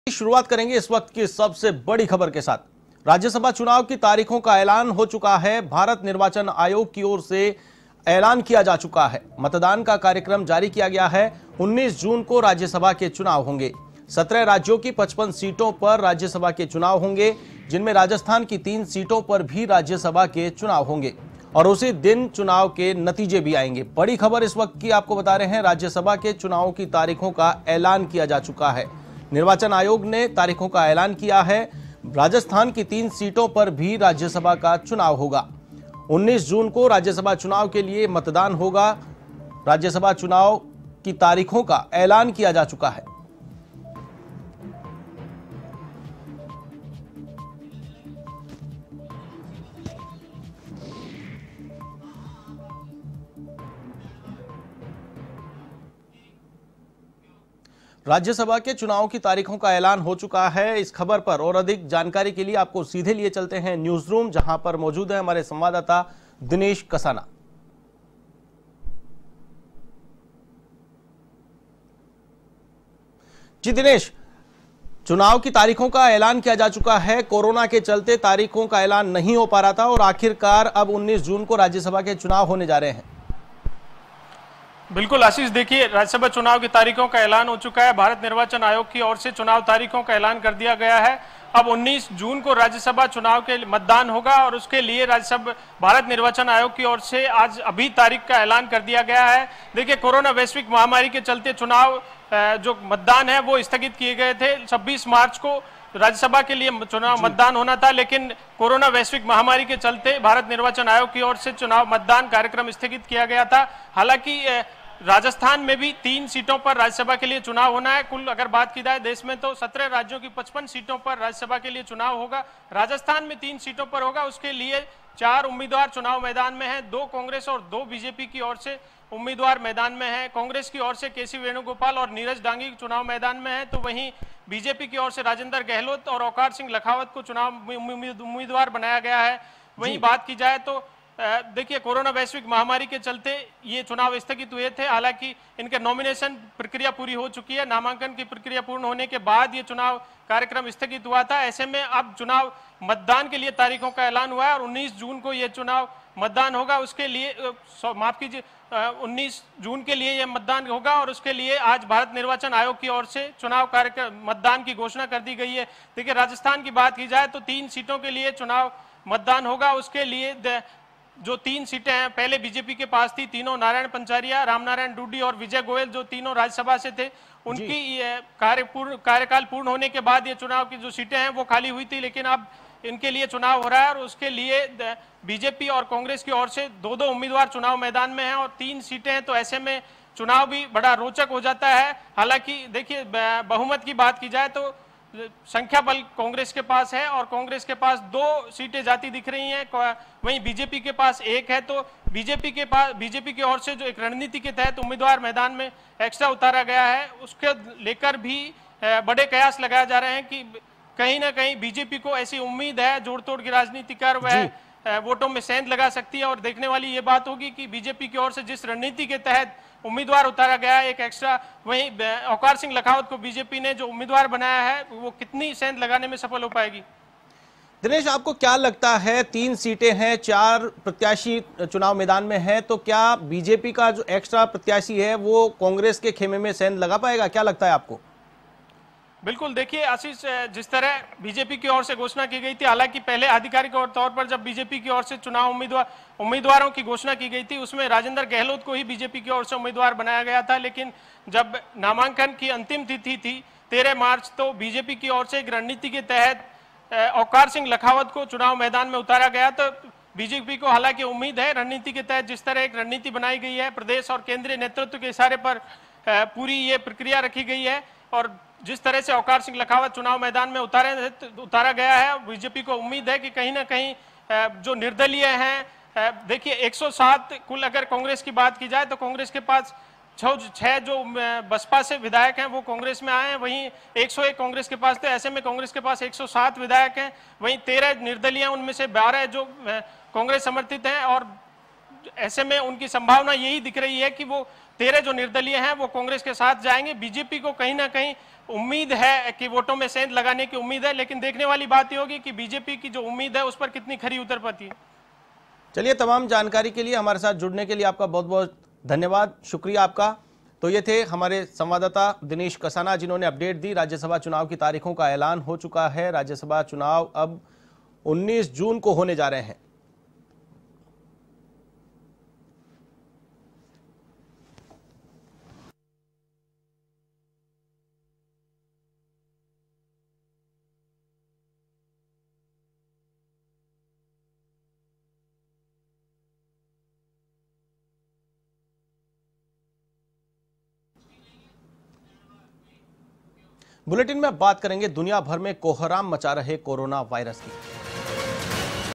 शुरुआत करेंगे इस वक्त की सबसे बड़ी खबर के साथ। राज्यसभा चुनाव की तारीखों का ऐलान हो चुका है। भारत निर्वाचन आयोग की ओर से ऐलान किया जा चुका है। मतदान का कार्यक्रम जारी किया गया है। 19 जून को राज्यसभा के चुनाव होंगे। 17 राज्यों की 55 सीटों पर राज्यसभा के चुनाव होंगे, जिनमें राजस्थान की 3 सीटों पर भी राज्यसभा के चुनाव होंगे और उसी दिन चुनाव के नतीजे भी आएंगे। बड़ी खबर इस वक्त की आपको बता रहे हैं, राज्यसभा के चुनाव की तारीखों का ऐलान किया जा चुका है। निर्वाचन आयोग ने तारीखों का ऐलान किया है। राजस्थान की 3 सीटों पर भी राज्यसभा का चुनाव होगा। 19 जून को राज्यसभा चुनाव के लिए मतदान होगा। राज्यसभा चुनाव की तारीखों का ऐलान किया जा चुका है। राज्यसभा के चुनाव की तारीखों का ऐलान हो चुका है। इस खबर पर और अधिक जानकारी के लिए आपको सीधे लिए चलते हैं न्यूज रूम, जहां पर मौजूद है हमारे संवाददाता दिनेश कसाना। जी दिनेश, चुनाव की तारीखों का ऐलान किया जा चुका है। कोरोना के चलते तारीखों का ऐलान नहीं हो पा रहा था और आखिरकार अब 19 जून को राज्यसभा के चुनाव होने जा रहे हैं। बिल्कुल आशीष, देखिए राज्यसभा चुनाव की तारीखों का ऐलान हो चुका है। भारत निर्वाचन आयोग की ओर से चुनाव तारीखों का ऐलान कर दिया गया है। अब 19 जून को राज्यसभा चुनाव के मतदान होगा और उसके लिए राज्यसभा भारत निर्वाचन आयोग की ओर से आज अभी तारीख का ऐलान कर दिया गया है। देखिए, कोरोना वैश्विक महामारी के चलते चुनाव जो मतदान है वो स्थगित किए गए थे। 26 मार्च को राज्यसभा के लिए चुनाव मतदान होना था, लेकिन कोरोना वैश्विक महामारी के चलते भारत निर्वाचन आयोग की ओर से चुनाव मतदान कार्यक्रम स्थगित किया गया था। हालांकि राजस्थान में भी 3 सीटों पर राज्यसभा के लिए चुनाव होना है। कुल अगर बात की जाए देश में तो 17 राज्यों की 55 सीटों पर राज्यसभा के लिए चुनाव होगा। राजस्थान में 3 सीटों पर होगा। उसके लिए 4 उम्मीदवार चुनाव मैदान में हैं। 2 कांग्रेस और 2 बीजेपी की ओर से उम्मीदवार मैदान में हैं। कांग्रेस की ओर से केसी वेणुगोपाल और नीरज डांगी चुनाव मैदान में हैं, तो वहीं बीजेपी की ओर से राजेंद्र गहलोत और औकार सिंह लखावत को चुनाव उम्मीदवार बनाया गया है। वहीं बात की जाए तो देखिए, कोरोना वैश्विक महामारी के चलते ये चुनाव स्थगित हुए थे। हालांकि इनके नॉमिनेशन प्रक्रिया पूरी हो चुकी है। नामांकन की प्रक्रिया पूर्ण होने के बाद ये चुनाव कार्यक्रम स्थगित हुआ था। ऐसे में अब चुनाव मतदान के लिए तारीखों का ऐलान हुआ है और 19 जून को ये चुनाव मतदान होगा। उसके लिए माफ कीजिए, 19 जून के लिए यह मतदान होगा और उसके लिए आज भारत निर्वाचन आयोग की ओर से चुनाव कार्यक्रम मतदान की घोषणा कर दी गई है। देखिए, राजस्थान की बात की जाए तो 3 सीटों के लिए चुनाव मतदान होगा। उसके लिए जो 3 सीटें हैं पहले बीजेपी के पास थी, तीनों नारायण पंचारिया, रामनारायण डूडी और विजय गोयल, जो तीनों राज्यसभा से थे, उनकी कार्यकाल पूर्ण होने के बाद ये चुनाव की जो सीटें हैं वो खाली हुई थी, लेकिन अब इनके लिए चुनाव हो रहा है और उसके लिए बीजेपी और कांग्रेस की ओर से 2-2 उम्मीदवार चुनाव मैदान में हैं और 3 सीटें हैं, तो ऐसे में चुनाव भी बड़ा रोचक हो जाता है। हालांकि देखिए, बहुमत की बात की जाए तो संख्या बल कांग्रेस के पास है और कांग्रेस के पास 2 सीटें जाती दिख रही हैं, वहीं बीजेपी के पास 1 है। तो बीजेपी की ओर से जो एक रणनीति के तहत उम्मीदवार मैदान में एक्स्ट्रा उतारा गया है, उसके लेकर भी बड़े कयास लगाए जा रहे हैं कि कहीं ना कहीं बीजेपी को ऐसी उम्मीद है जोड़ तोड़ की राजनीति कर वह वोटों में सेंध लगा सकती है। और देखने वाली ये बात होगी कि बीजेपी की ओर से जिस रणनीति के तहत उम्मीदवार उतारा गया है एक एक्स्ट्रा, वहीं औकार सिंह लखावत को बीजेपी ने जो उम्मीदवार बनाया है वो कितनी सेंध लगाने में सफल हो पाएगी। दिनेश, आपको क्या लगता है, 3 सीटें हैं, 4 प्रत्याशी चुनाव मैदान में हैं, तो क्या बीजेपी का जो एक्स्ट्रा प्रत्याशी है वो कांग्रेस के खेमे में सेंध लगा पाएगा? क्या लगता है आपको? बिल्कुल, देखिए आशीष, जिस तरह बीजेपी की ओर से घोषणा की गई थी, हालांकि पहले आधिकारिक तौर पर जब बीजेपी की ओर से चुनाव उम्मीदवारों की घोषणा की गई थी उसमें राजेंद्र गहलोत को ही बीजेपी की ओर से उम्मीदवार बनाया गया था, लेकिन जब नामांकन की अंतिम तिथि थी 13 मार्च, तो बीजेपी की ओर से एक रणनीति के तहत औकार सिंह लखावत को चुनाव मैदान में उतारा गया। तो बीजेपी को हालांकि उम्मीद है रणनीति के तहत जिस तरह एक रणनीति बनाई गई है, प्रदेश और केंद्रीय नेतृत्व के इशारे पर पूरी ये प्रक्रिया रखी गई है और जिस तरह से औकार सिंह लखावत चुनाव मैदान में उतारा गया है, बीजेपी को उम्मीद है कि कहीं ना कहीं जो निर्दलीय हैं, देखिए 107 कुल अगर कांग्रेस की बात की जाए तो कांग्रेस के पास 6 जो बसपा से विधायक हैं वो कांग्रेस में आए हैं, वहीं 101 कांग्रेस के पास थे। ऐसे में कांग्रेस के पास 107 विधायक हैं, वहीं 13 निर्दलीय, उनमें से 12 जो कांग्रेस समर्थित हैं और ऐसे में उनकी संभावना यही दिख रही है कि वो 13 जो निर्दलीय हैं वो कांग्रेस के साथ जाएंगे। बीजेपी को कहीं ना कहीं उम्मीद है कि वोटों में सेंध लगाने की उम्मीद है, लेकिन देखने वाली बात ये होगी कि बीजेपी की जो उम्मीद है उस पर कितनी खरी उतर पाती है। चलिए, तमाम जानकारी के लिए, हमारे साथ जुड़ने के लिए आपका बहुत बहुत धन्यवाद, शुक्रिया आपका। तो ये थे हमारे संवाददाता दिनेश कसाना, जिन्होंने अपडेट दी। राज्यसभा चुनाव की तारीखों का ऐलान हो चुका है। राज्यसभा चुनाव अब 19 जून को होने जा रहे हैं। बुलेटिन में अब बात करेंगे दुनिया भर में कोहराम मचा रहे कोरोना वायरस की।